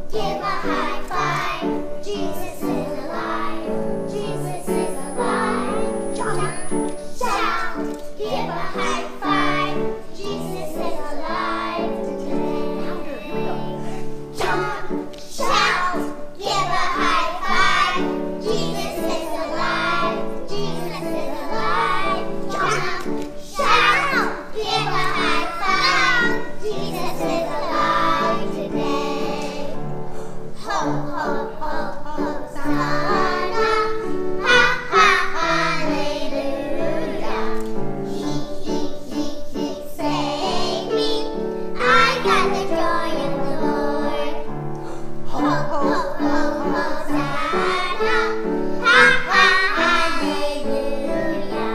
give a high five. Jesus is alive. Jesus is alive. Jump, shout, give a high five. Jesus is alive today. Jump, shout, give a high five. Jesus is alive. Jesus is alive. Jump, shout, give a high five. Jesus is alive today. Ho, ho, ho, Hosanna. Ha, ha, hallelujah. He, save me. I got the joy of the Lord. Ho, ho, ho, Hosanna. Ha, ha, hallelujah.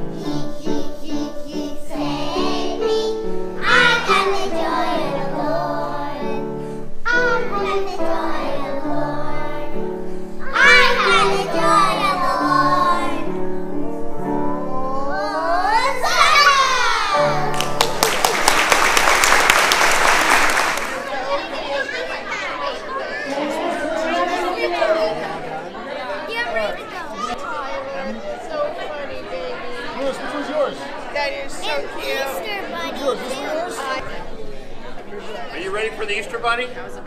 He, save me. I got the joy of the Lord. I got the joy of the Lord. I got the joy of the Lord. Hosanna! You're ready to go. So funny, baby. Lewis, which one's yours? That is so And cute. Easter bunny. Yours, this one yours? Are you ready for the Easter Bunny?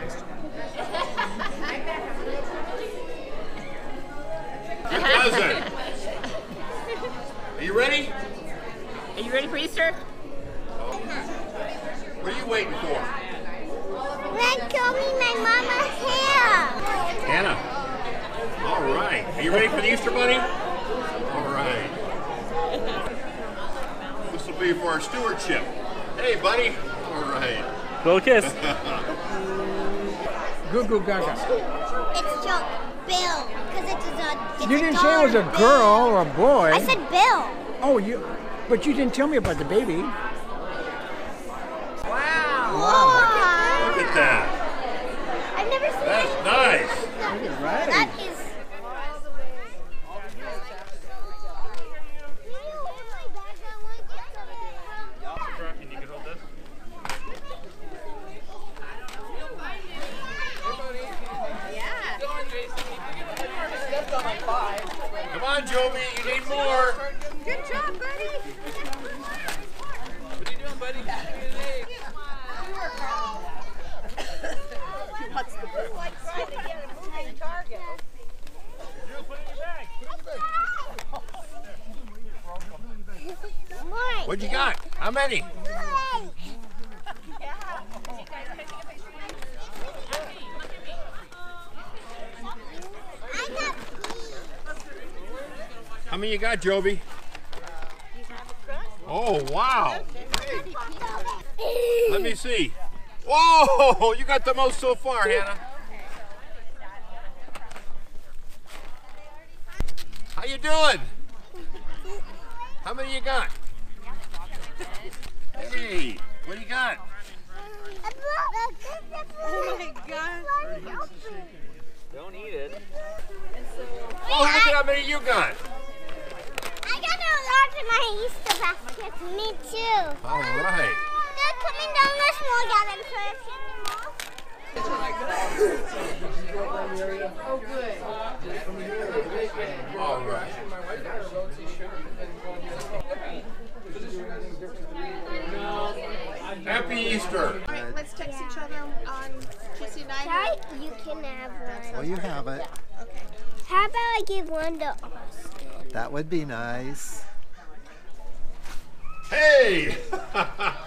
Your cousin. Are you ready? Are you ready for Easter? What are you waiting for? Red told me my mama's hair. Hannah. All right. Are you ready for the Easter Bunny? All right. This will be for our stewardship. Hey, buddy. All right. Little kiss. Goo Goo Gaga. It's joke, Bill, because it's You a didn't say it was a daughter, girl Bill. or a boy. I said Bill. Oh, but you didn't tell me about the baby. Wow. Look at that. I've never seen That's anything nice. like that. Look at right. That is. You can hold this. Come on, Joby. You need more. Good job, buddy. What are you doing, buddy? What's the best? Like trying to get a moving target. Put it in your bag. What you got? How many? How many you got, Joby? Oh, wow. Let me see. Whoa, you got the most so far, Hannah. How you doing? How many you got? Hey, what do you got? Oh my God. Don't eat it. Oh, look at how many you got. I got a lot in my Easter basket. Me too. All right. They're coming down the small garden, so I've seen them all. Oh, good. All right. Happy Easter. All right, let's text each other on Kissy Night. Right? You can have one. Well, you have it. Okay. How about I give one to Austin? That would be nice. Hey!